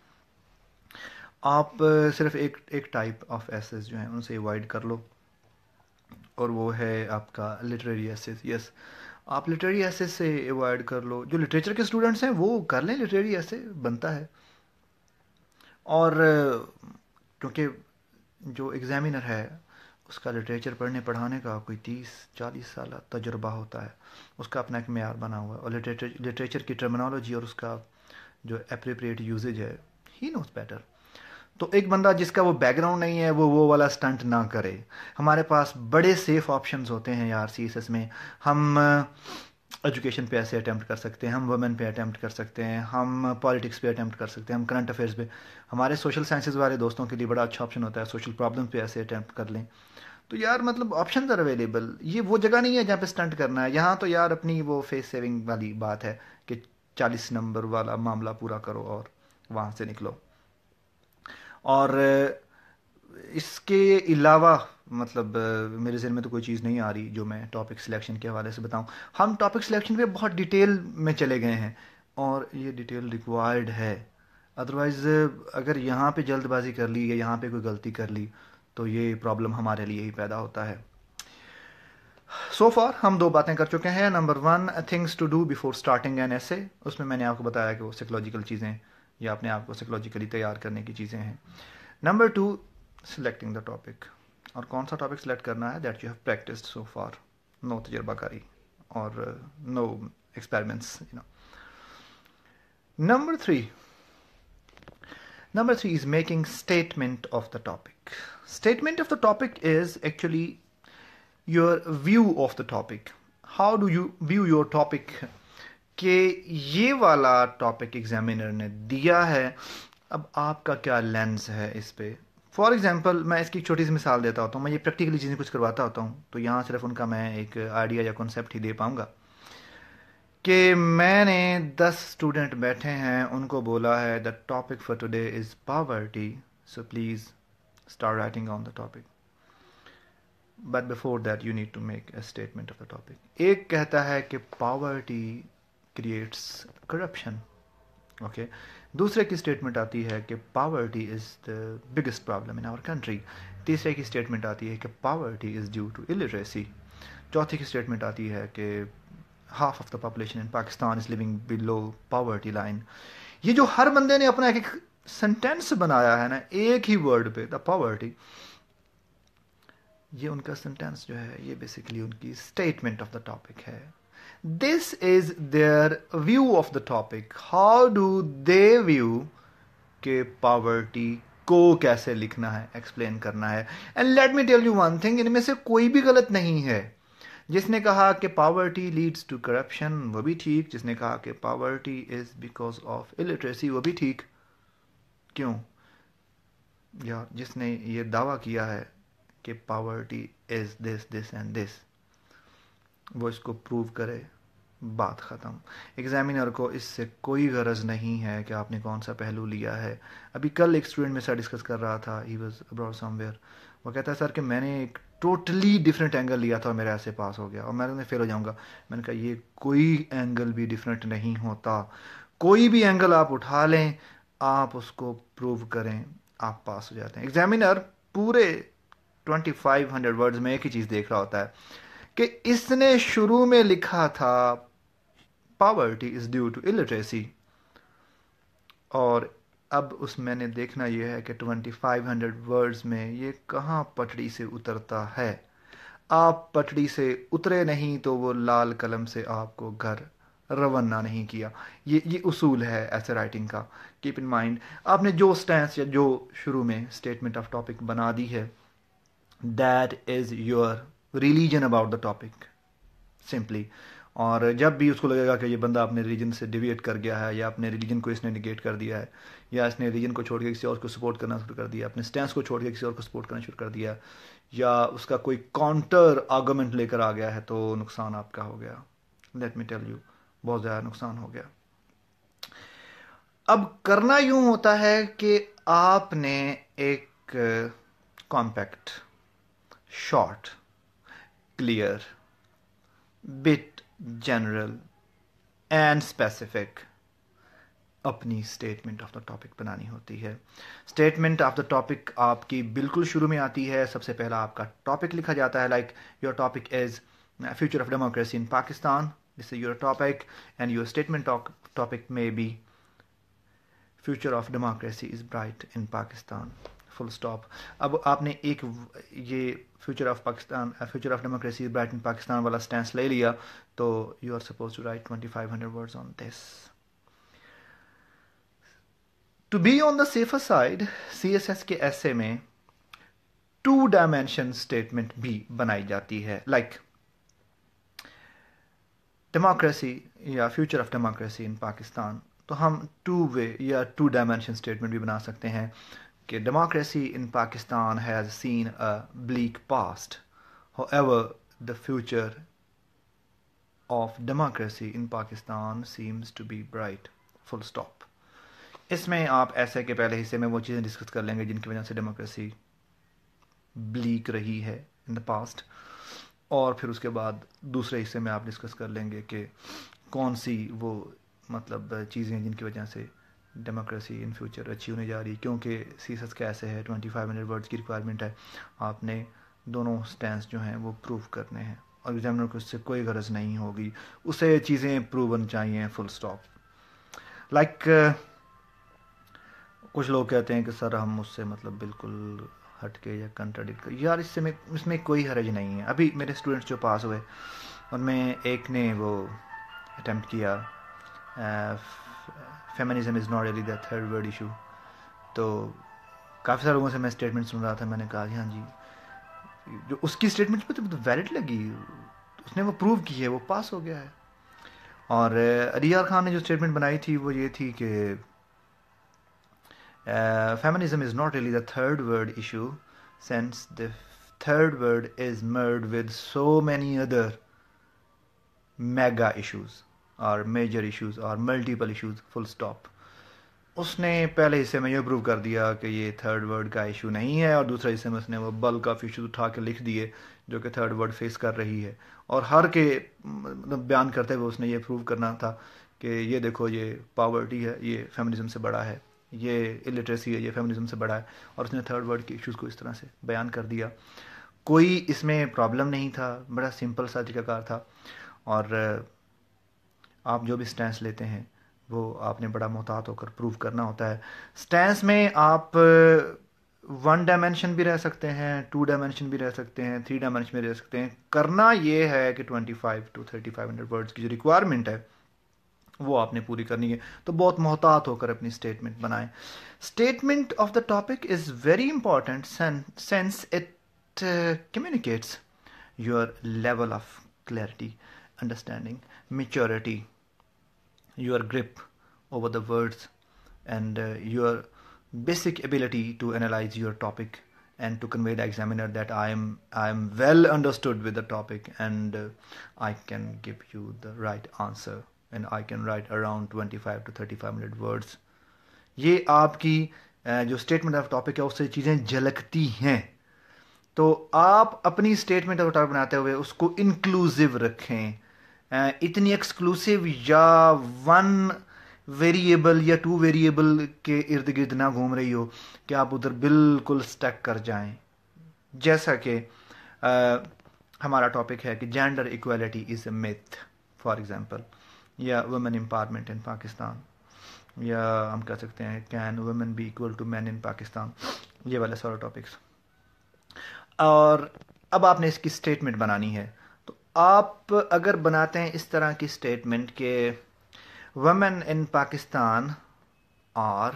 आप सिर्फ एक एक टाइप ऑफ एसेस जो हैं उनसे अवॉइड कर लो, और वो है आपका लिटरेरी एसेस। यस, आप लिटरेरी एसेस से अवॉइड कर लो। जो लिटरेचर के स्टूडेंट्स हैं वो कर लें, लिटरेरी एसे बनता है, और क्योंकि जो एग्ज़ामिनर है उसका लिटरेचर पढ़ने पढ़ाने का कोई तीस चालीस साल तजुर्बा होता है, उसका अपना एक मेयार बना हुआ है, और लिटरेचर लिटरेचर की टर्मिनोलॉजी और उसका जो एप्रोप्रिएट यूजेज है, ही नोज बेटर। तो एक बंदा जिसका वो बैकग्राउंड नहीं है वो वो वाला स्टंट ना करे। हमारे पास बड़े सेफ ऑप्शंस होते हैं यार सी एस एस में। हम एजुकेशन पे ऐसे अटैम्प्ट कर सकते हैं, हम वुमेन पे अटैम्प्ट कर सकते हैं, हम पॉलिटिक्स पे अटैम्प्ट कर सकते हैं, हम करंट अफेयर्स पे। हमारे सोशल साइंसेज वाले दोस्तों के लिए बड़ा अच्छा ऑप्शन होता है, सोशल प्रॉब्लम्स पे ऐसे अटैम्प्ट कर लें। तो यार मतलब ऑप्शंस आर अवेलेबल। ये वो जगह नहीं है जहाँ पे स्टंट करना है। यहाँ तो यार अपनी वो फेस सेविंग वाली बात है कि चालीस नंबर वाला मामला पूरा करो और वहाँ से निकलो। और इसके अलावा मतलब मेरे ज़हन में तो कोई चीज़ नहीं आ रही जो मैं टॉपिक सिलेक्शन के हवाले से बताऊं। हम टॉपिक सिलेक्शन पे बहुत डिटेल में चले गए हैं, और ये डिटेल रिक्वायर्ड है। अदरवाइज़ अगर यहाँ पे जल्दबाजी कर ली या यहाँ पे कोई गलती कर ली तो ये प्रॉब्लम हमारे लिए ही पैदा होता है। सो फार हम दो बातें कर चुके हैं। Number one, things to do before starting an essay. उसमें मैंने आपको बताया कि वो साइकोलॉजिकल चीज़ें या अपने आप को साइकोलॉजिकली तैयार करने की चीज़ें हैं। Number two, selecting the topic. और कौन सा टॉपिक सिलेक्ट करना है that you have practised so far, no तजर्बाकारी और no experiments, you know. Number three, Number three is making statement of the topic. Statement of the topic is actually your view of the topic. How do you view your topic? کہ یہ والا topic examiner نے دیا ہے, اب آپ کا کیا لینس ہے اس پہ. فار ایگزامپل میں اس کی ایک چھوٹی سی مثال دیتا ہوتا ہوں. میں یہ پریکٹیکلی چیزیں کچھ کرواتا ہوتا ہوں, تو یہاں صرف ان کا میں ایک آئیڈیا یا کانسیپٹ ہی دے پاؤں گا کہ میں نے دس اسٹوڈنٹ بیٹھے ہیں, ان کو بولا ہے the topic for today is poverty, so please start writing on the topic. But before that you need to make a statement of the topic. ایک کہتا ہے کہ پاورٹی کریٹس کرپشن, اوکے. دوسرے کی اسٹیٹمنٹ آتی ہے کہ poverty is the biggest problem in our country. تیسرے کی اسٹیٹمنٹ آتی ہے کہ poverty is due to illiteracy. چوتھی کی اسٹیٹمنٹ آتی ہے کہ half of the population in Pakistan is living below poverty line. یہ جو ہر بندے نے اپنا ایک ایک سینٹینس بنایا ہے نا ایک ہی ورڈ پہ, دا پاورٹی, یہ ان کا سینٹینس جو ہے یہ بیسیکلی ان کی اسٹیٹمنٹ آف دا ٹاپک ہے. This is their view of the topic. How do they view کہ poverty کو کیسے لکھنا ہے, ایکسپلین کرنا ہے. And let me tell you one thing, ان میں سے کوئی بھی غلط نہیں ہے. جس نے کہا کہ poverty leads to corruption وہ بھی ٹھیک, جس نے کہا کہ poverty is because of illiteracy وہ بھی ٹھیک. کیوں یار, جس نے یہ دعویٰ کیا ہے کہ poverty is this this and this, وہ اس کو پروو کرے, بات ختم. ایگزامینر کو اس سے کوئی غرض نہیں ہے کہ آپ نے کون سا پہلو لیا ہے. ابھی کل ایک اسٹوڈنٹ میں ساتھ ڈسکس کر رہا تھا, he was abroad somewhere. وہ کہتا ہے سر کہ میں نے ایک ٹوٹلی ڈفرینٹ اینگل لیا تھا اور میرا ایسے پاس ہو گیا اور میں فیل ہو جاؤں گا. میں نے کہا یہ کوئی اینگل بھی ڈفرینٹ نہیں ہوتا, کوئی بھی اینگل آپ اٹھا لیں, آپ اس کو پروو کریں, آپ پاس ہو جاتے ہیں. ایگزامینر پورے ٹوینٹی فائیو ہنڈریڈ ورڈز میں ایک ہی چیز دیکھ رہا ہوتا ہے کہ اس نے شروع میں لکھا تھا poverty is due to illiteracy, اور اب اس میں نے دیکھنا یہ ہے کہ ٹوینٹی فائیو ہنڈریڈ ورڈز میں یہ کہاں پٹڑی سے اترتا ہے. آپ پٹڑی سے اترے نہیں تو وہ لال قلم سے آپ کو گھر روانہ نہیں کیا. یہ یہ اصول ہے ایسے رائٹنگ کا, کیپ ان مائنڈ. آپ نے جو سٹینس یا جو شروع میں اسٹیٹمنٹ آف ٹاپک بنا دی ہے, that is your religion about the topic simply. اور جب بھی اس کو لگے گا کہ یہ بندہ اپنے ریلیجن سے ڈیویٹ کر گیا ہے, یا اپنے ریلیجن کو اس نے نگیٹ کر دیا ہے, یا اس نے ریلیجن کو چھوڑ کے کسی اور کو سپورٹ کرنا شروع کر دیا, اپنے سٹینس کو چھوڑ کے کسی اور کو سپورٹ کرنا شروع کر دیا, یا اس کا کوئی کاؤنٹر آرگومنٹ لے کر آ گیا ہے, تو نقصان آپ کا ہو گیا. لیٹ می ٹیل یو, بہت زیادہ نقصان ہو گیا. اب کرنا یوں ہوتا ہے کہ آپ نے ایک compact, short, clear, but general and specific اپنی اسٹیٹمنٹ آف دا ٹاپک بنانی ہوتی ہے. اسٹیٹمنٹ آف دا ٹاپک آپ کی بالکل شروع میں آتی ہے. سب سے پہلا آپ کا ٹاپک لکھا جاتا ہے, like your topic is future of democracy in Pakistan, this is your topic, and your statement of topic میں be future of democracy is bright in Pakistan, full stop. اب آپ نے ایک یہ future of Pakistan future of democracy bright in Pakistan والا stance لے لیا, تو you are suppose to write twenty five hundred words on this. To be on the safer side, C S S کے ایسے میں ٹو ڈائمینشن اسٹیٹمنٹ بھی بنائی جاتی ہے, لائک ڈیموکریسی یا future of democracy in Pakistan, تو ہم ٹو وے یا ٹو ڈائمینشن اسٹیٹمنٹ بھی بنا سکتے ہیں کہ democracy in Pakistan has seen a bleak past. However, the future of democracy in Pakistan seems to be bright. Full stop. اس میں آپ ایسے کے پہلے حصے میں وہ چیزیں ڈسکس کر لیں گے جن کی وجہ سے ڈیموکریسی بلیک رہی ہے ان دا پاسٹ, اور پھر اس کے بعد دوسرے حصے میں آپ ڈسکس کر لیں گے کہ کون سی وہ مطلب چیزیں جن کی وجہ سے ڈیموکریسی ان فیوچر اچھی ہونے جا رہی, کیونکہ سی ایس ایس کیسے ہے ٹوئنٹی فائیو ہنڈریڈ ورڈز کی ریکوائرمنٹ ہے. آپ نے دونوں سٹینس جو ہیں وہ پروو کرنے ہیں, اور ایگزامنر کو اس سے کوئی غرض نہیں ہوگی, اسے چیزیں پروون چاہیے, فل اسٹاپ. لائک کچھ لوگ کہتے ہیں کہ سر ہم اس سے مطلب بالکل ہٹ کے یا کنٹراڈکٹ کر, یار اس سے میں اس میں کوئی حرج نہیں ہے. ابھی میرے اسٹوڈنٹس جو پاس ہوئے ان میں ایک نے وہ اٹیمپٹ کیا, feminism is not really the third world issue, تو کافی سارے لوگوں سے میں اسٹیٹمنٹ سن رہا تھا, میں نے کہا ہاں جی جو اس کی اسٹیٹمنٹ پہ تو ویلڈ لگی, اس نے وہ پروو کی ہے, وہ پاس ہو گیا ہے. اور علی یار خان نے جو اسٹیٹمنٹ بنائی تھی وہ یہ تھی کہ feminism is not really the third world issue since the third world is marred with so many other mega issues اور میجر ایشوز اور ملٹیپل ایشوز, فل اسٹاپ. اس نے پہلے حصے میں یہ پروو کر دیا کہ یہ تھرڈ ورلڈ کا ایشو نہیں ہے, اور دوسرے حصے میں اس نے وہ بلک آف ایشوز اٹھا کے لکھ دیے جو کہ تھرڈ ورلڈ فیس کر رہی ہے, اور ہر کے بیان کرتے ہوئے اس نے یہ پروو کرنا تھا کہ یہ دیکھو یہ پاورٹی ہے, یہ فیمنزم سے بڑا ہے, یہ الٹریسی ہے, یہ فیمنزم سے بڑا ہے, اور اس نے تھرڈ ورلڈ کے ایشوز کو اس طرح سے بیان کر دیا. کوئی اس میں پرابلم نہیں تھا, بڑا سمپل سا طریقہ کار تھا. اور آپ جو بھی سٹینس لیتے ہیں وہ آپ نے بڑا محتاط ہو کر پروو کرنا ہوتا ہے. سٹینس میں آپ ون ڈائمینشن بھی رہ سکتے ہیں, ٹو ڈائمینشن بھی رہ سکتے ہیں, تھری ڈائمینشن بھی رہ سکتے ہیں. کرنا یہ ہے کہ twenty five to thirty five hundred words کی جو ریکوائرمنٹ ہے وہ آپ نے پوری کرنی ہے. تو بہت محتاط ہو کر اپنی اسٹیٹمنٹ بنائیں. Statement of the topic is very important since it communicates your level of clarity, understanding, maturity, your grip over the words, and uh, your basic ability to analyze your topic and to convey the examiner that I am I am well understood with the topic, and uh, I can give you the right answer, and I can write around twenty-five to thirty-five minute words. یہ آپ کی جو statement of topic ہے اس سے چیزیں جھلکتی ہیں. تو آپ اپنی اسٹیٹمنٹ آف ٹاپک بناتے ہوئے اس کو انکلوسیو رکھیں, اتنی ایکسکلوسیو یا ون ویریبل یا ٹو ویریبل کے ارد گرد نہ گھوم رہی ہو کہ آپ ادھر بالکل سٹیک کر جائیں. جیسا کہ ہمارا ٹاپک ہے کہ gender equality is a myth for example, یا وومن امپاورمنٹ ان پاکستان, یا ہم کہہ سکتے ہیں can women be equal to men in Pakistan, یہ والے سارے ٹاپکس. اور اب آپ نے اس کی اسٹیٹمنٹ بنانی ہے. تو آپ اگر بناتے ہیں اس طرح کی اسٹیٹمنٹ کہ women in Pakistan are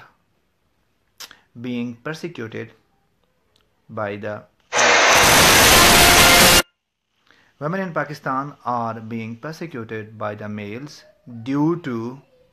being persecuted by the women in Pakistan are being persecuted by the males due to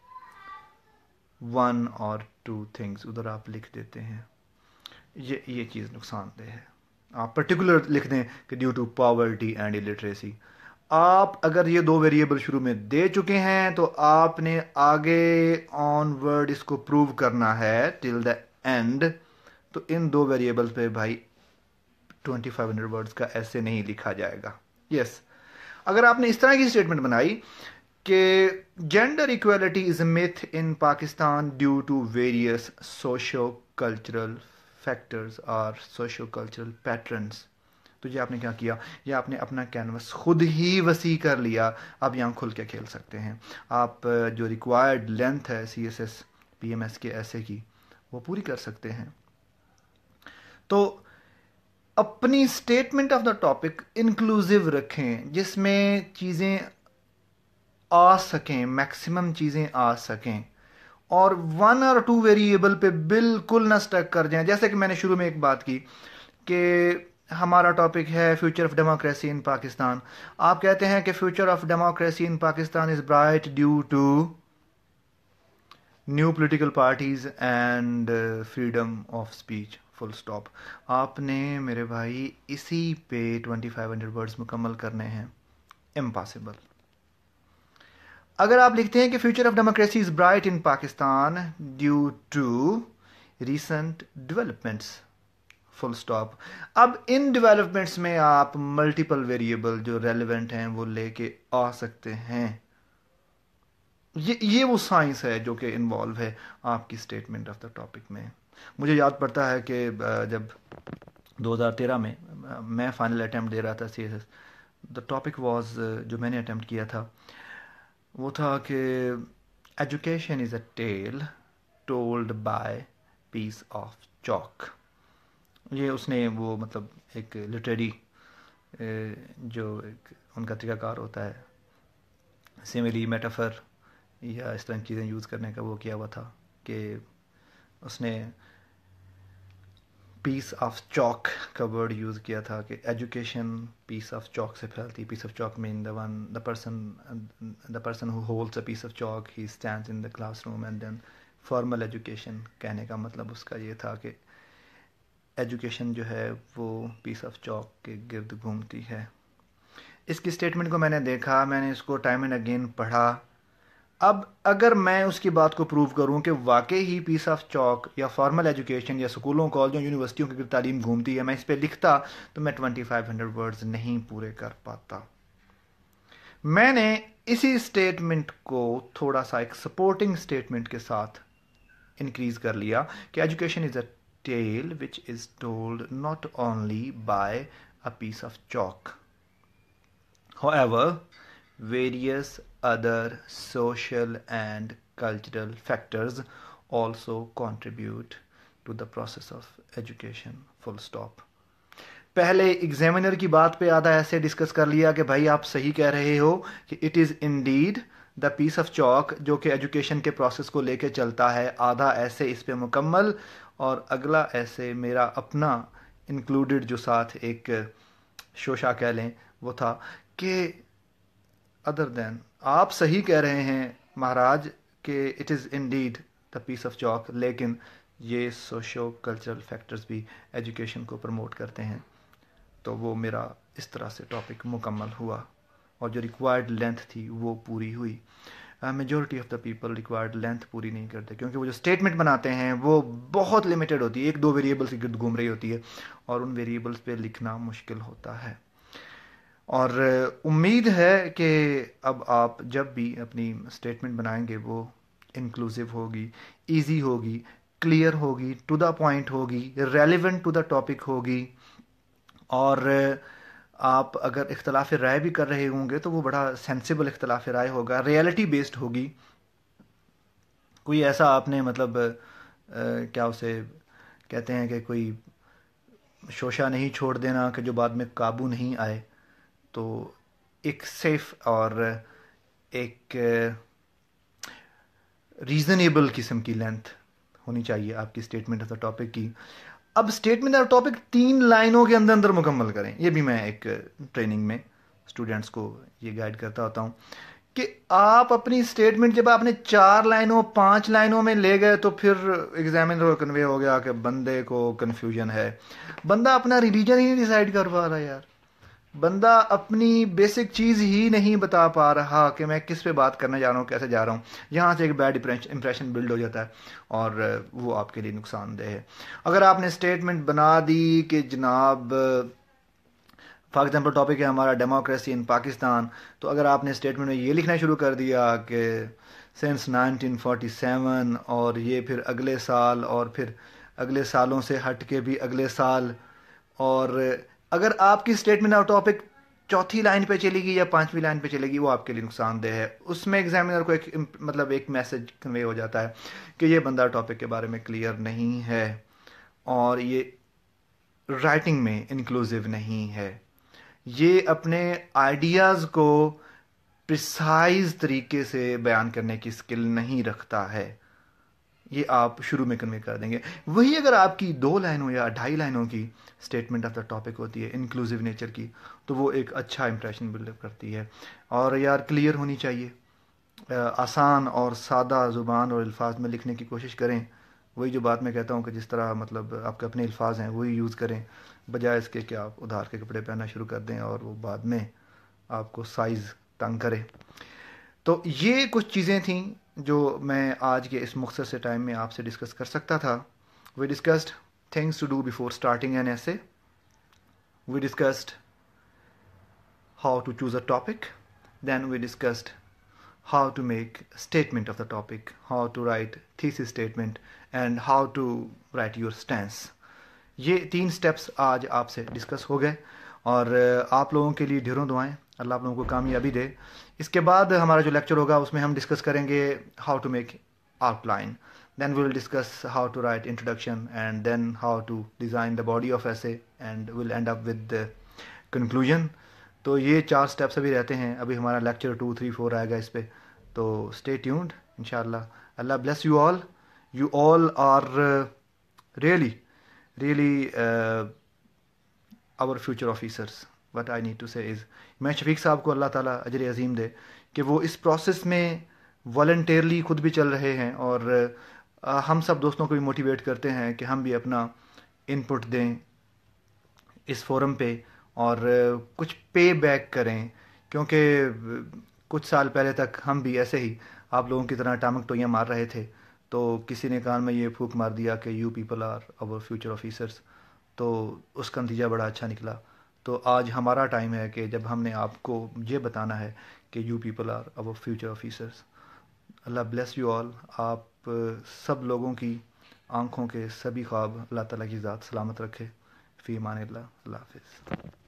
one اور ٹو تھنگس, ادھر آپ لکھ دیتے ہیں یہ یہ چیز نقصان دہ ہے. آپ پرٹیکولر لکھ دیں کہ due to poverty and illiteracy. آپ اگر یہ دو ویریبل شروع میں دے چکے ہیں تو آپ نے آگے آن ورڈ اس کو پروو کرنا ہے ٹل دا اینڈ. تو ان دو ویریبل پہ بھائی ٹوئنٹی فائیو ہنڈریڈ ورڈس کا ایسے نہیں لکھا جائے گا. یس yes. اگر آپ نے اس طرح کی اسٹیٹمنٹ بنائی کہ gender equality is a myth in Pakistan due to various socio cultural factors اور سوشو کلچرل پیٹرنس, تو یہ آپ نے کیا کیا, یہ آپ نے اپنا کینوس خود ہی وسیع کر لیا. آپ یہاں کھل کے کھیل سکتے ہیں. آپ جو ریکوائرڈ لینتھ ہے C S S P M S کے ایسے کی وہ پوری کر سکتے ہیں. تو اپنی statement of the topic inclusive رکھیں جس میں چیزیں آ سکیں, میکسیمم چیزیں آ سکیں, اور ون اور ٹو ویریبل پہ بالکل نہ سٹک کر جائیں. جیسے کہ میں نے شروع میں ایک بات کی کہ ہمارا ٹاپک ہے future of democracy in Pakistan. آپ کہتے ہیں کہ future of democracy in Pakistan is bright due to new political parties and freedom of speech, full stop. آپ نے میرے بھائی اسی پہ ٹوئنٹی فائیو ہنڈریڈ ورڈس مکمل کرنے ہیں. امپاسبل. اگر آپ لکھتے ہیں کہ future of democracy is bright in Pakistan due to recent developments, full stop. اب ان ڈیولپمنٹس میں آپ ملٹیپل ویریبل جو ریلیونٹ ہیں وہ لے کے آ سکتے ہیں. یہ یہ وہ سائنس ہے جو کہ انوالو ہے آپ کی اسٹیٹمنٹ آف دا ٹاپک میں. مجھے یاد پڑتا ہے کہ جب دو ہزار تیرہ میں میں فائنل اٹیمپٹ دے رہا تھا C S S, the topic was جو میں نے اٹیمپٹ کیا تھا وہ تھا کہ education is a tale told by piece of chalk. یہ اس نے وہ مطلب ایک لٹریری جو ایک ان کا طریقہ کار ہوتا ہے سیملی میٹافر یا اس طرح چیزیں یوز کرنے کا وہ کیا ہوا تھا کہ اس نے پیس آف چاک کا ورڈ یوز کیا تھا کہ ایجوکیشن پیس آف چاک سے پھیلتی ہے. Piece of chalk man the one the person the person who holds a piece of chalk he stands in the classroom. And then formal education کہنے کا مطلب اس کا یہ تھا کہ ایجوکیشن جو ہے وہ پیس آف چاک کے گرد گھومتی ہے. اس کی اسٹیٹمنٹ کو میں نے دیکھا, میں نے اس کو ٹائم اینڈ اگین پڑھا. اب اگر میں اس کی بات کو پروو کروں کہ واقعی ہی پیس آف چاک یا فارمل ایجوکیشن یا سکولوں کالجوں یونیورسٹیوں کی تعلیم گھومتی ہے, میں اس پہ لکھتا تو میں ٹوینٹی فائیو ہنڈریڈ ورڈز نہیں پورے کر پاتا. میں نے اسی اسٹیٹمنٹ کو تھوڑا سا ایک سپورٹنگ اسٹیٹمنٹ کے ساتھ انکریز کر لیا کہ education is a tale which is told not only by a piece of chalk. However, various other social and cultural factors also contribute to the process of education. Full stop. پہلے examiner کی بات پہ آدھا ایسے discuss کر لیا کہ بھائی آپ صحیح کہہ رہے ہو کہ it is indeed the piece of chalk جو کہ ایجوکیشن کے پروسیس کو لے کے چلتا ہے. آدھا ایسے اس پہ مکمل, اور اگلا ایسے میرا اپنا انکلوڈڈ جو ساتھ ایک شوشا کہہ لیں وہ تھا کہ ادر دین آپ صحیح کہہ رہے ہیں مہاراج کہ it is indeed the piece of chalk, لیکن یہ سوشو کلچرل فیکٹرز بھی ایجوکیشن کو پروموٹ کرتے ہیں. تو وہ میرا اس طرح سے ٹاپک مکمل ہوا, اور جو ریکوائرڈ لینتھ تھی وہ پوری ہوئی. Majority of the people required length پوری نہیں کرتے, کیونکہ وہ جو اسٹیٹمنٹ بناتے ہیں وہ بہت لمیٹڈ ہوتی ہے, ایک دو ویریبلس کی گرد گھوم رہی ہوتی ہے, اور ان ویریبلس پہ لکھنا مشکل ہوتا ہے. اور امید ہے کہ اب آپ جب بھی اپنی اسٹیٹمنٹ بنائیں گے وہ انکلوسیو ہوگی, ایزی ہوگی, کلیئر ہوگی, ٹو دا پوائنٹ ہوگی, ریلیونٹ ٹو دا ٹاپک ہوگی. اور آپ اگر اختلاف رائے بھی کر رہے ہوں گے تو وہ بڑا سینسیبل اختلاف رائے ہوگا, ریئلٹی بیسڈ ہوگی. کوئی ایسا آپ نے مطلب کیا اسے کہتے ہیں کہ کوئی شوشا نہیں چھوڑ دینا کہ جو بعد میں قابو نہیں آئے. تو ایک سیف اور ایک ریزنیبل قسم کی لینتھ ہونی چاہیے آپ کی اسٹیٹمنٹ آف دا ٹاپک کی. اب اسٹیٹمنٹ آف دا ٹاپک تین لائنوں کے اندر اندر مکمل کریں. یہ بھی میں ایک ٹریننگ میں اسٹوڈینٹس کو یہ گائیڈ کرتا ہوتا ہوں کہ آپ اپنی اسٹیٹمنٹ جب آپ نے چار لائنوں پانچ لائنوں میں لے گئے تو پھر ایگزامینر کو کنوے ہو گیا کہ بندے کو کنفیوژن ہے. بندہ اپنا ریلیجن ہی نہیں ڈیسائیڈ کر پا رہا یار, بندہ اپنی بیسک چیز ہی نہیں بتا پا رہا کہ میں کس پہ بات کرنے جا رہا ہوں, کیسے جا رہا ہوں. یہاں سے ایک بیڈ امپریشن بلڈ ہو جاتا ہے, اور وہ آپ کے لیے نقصان دہ ہے. اگر آپ نے اسٹیٹمنٹ بنا دی کہ جناب فار ایگزامپل ٹاپک ہے ہمارا ڈیموکریسی ان پاکستان, تو اگر آپ نے اسٹیٹمنٹ میں یہ لکھنا شروع کر دیا کہ سنس نائنٹین فورٹی سیون, اور یہ پھر اگلے سال, اور پھر اگلے سالوں سے ہٹ کے بھی اگلے سال, اور اگر آپ کی اسٹیٹمنٹ آف ٹاپک چوتھی لائن پہ چلے گی یا پانچویں لائن پہ چلے گی, وہ آپ کے لیے نقصان دہ ہے. اس میں ایگزامینر کو ایک مطلب ایک میسج کنوے ہو جاتا ہے کہ یہ بندہ ٹاپک کے بارے میں کلیئر نہیں ہے, اور یہ رائٹنگ میں انکلوسیو نہیں ہے, یہ اپنے آئیڈیاز کو پریسائز طریقے سے بیان کرنے کی اسکل نہیں رکھتا ہے. یہ آپ شروع میں کنوے کر دیں گے. وہی اگر آپ کی دو لائنوں یا ڈھائی لائنوں کی اسٹیٹمنٹ آف دا ٹاپک ہوتی ہے انکلوسیو نیچر کی, تو وہ ایک اچھا امپریشن بلڈ اپ کرتی ہے. اور یار کلیئر ہونی چاہیے, آسان اور سادہ زبان اور الفاظ میں لکھنے کی کوشش کریں. وہی جو بات میں کہتا ہوں کہ جس طرح مطلب آپ کے اپنے الفاظ ہیں وہی یوز کریں, بجائے اس کے کہ آپ ادھار کے کپڑے پہننا شروع کر دیں اور وہ بعد میں آپ کو سائز تنگ کرے. تو یہ کچھ چیزیں تھیں جو میں آج کے اس مختصر سے ٹائم میں آپ سے ڈسکس کر سکتا تھا. We discussed things to do before starting an essay, we discussed how to choose a topic, then we discussed how to make statement of the topic, how to write thesis statement, and how to write your stance. یہ تین steps آج آپ سے discuss ہو گئے, اور آپ لوگوں کے لیے ڈھیروں دعائیں, اللہ آپ لوگوں کو کامیابی دے. اس کے بعد ہمارا جو لیکچر ہوگا اس میں ہم ڈسکس کریں گے how to make outline, then we will discuss how to write introduction, and then how to design the body of essay, and we'll end up with the conclusion. تو یہ چار سٹیپس ابھی رہتے ہیں, ابھی ہمارا لیکچر ٹو تھری فور آئے گا اس پہ, تو اسٹے ٹیونڈ انشاءاللہ. اللہ bless you all. You all are really really uh, our future officers. What I need to say is, میں شفیق صاحب کو اللہ تعالیٰ اجر عظیم دے کہ وہ اس پروسیس میں والنٹیرلی خود بھی چل رہے ہیں، اور آ، ہم سب دوستوں کو بھی موٹیویٹ کرتے ہیں کہ ہم بھی اپنا ان پٹ دیں اس فورم پہ، اور آ، کچھ پے بیک کریں، کیونکہ آ، کچھ سال پہلے تک ہم بھی ایسے ہی آپ لوگوں کی طرح ٹامک ٹوئیاں مار رہے تھے، تو کسی نے کان میں یہ پھونک مار دیا کہ you people are our future officers, تو اس کا نتیجہ بڑا اچھا نکلا. تو آج ہمارا ٹائم ہے کہ جب ہم نے آپ کو یہ بتانا ہے کہ you people are our future officers. اللہ بلیس یو آل. آپ سب لوگوں کی آنکھوں کے سبھی خواب اللہ تعالیٰ کی ذات سلامت رکھے. فی امان اللہ. اللہ حافظ.